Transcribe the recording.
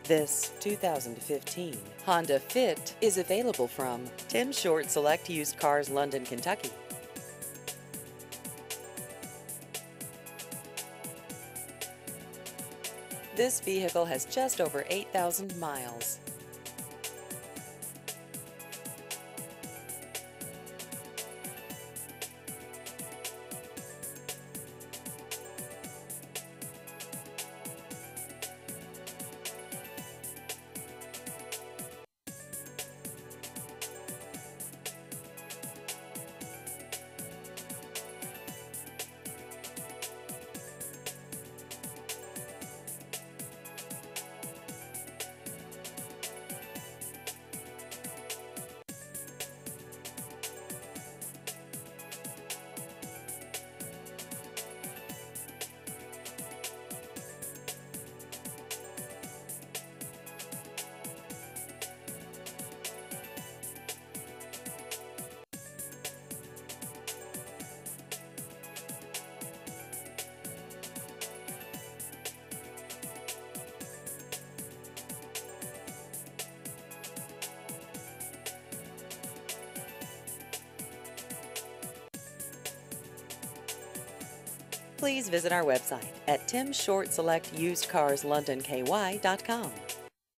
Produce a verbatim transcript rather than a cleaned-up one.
This two thousand fifteen Honda Fit is available from Tim Short Select Used Cars, London, Kentucky. This vehicle has just over eight thousand miles. Please visit our website at tim short select used cars london k y dot com.